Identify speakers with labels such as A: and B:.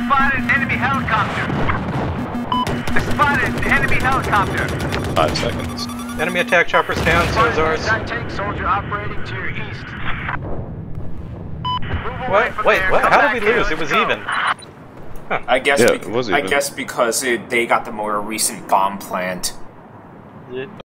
A: spotted an enemy helicopter. Spotted an enemy helicopter.
B: 5 seconds.
C: Enemy attack choppers down, so is ours.
A: Tank soldier operating to your east.
C: What? Wait, what? How did we lose? It was even. Huh.
D: I guess.
B: Yeah, it was even.
D: I guess because they got the more recent bomb plant.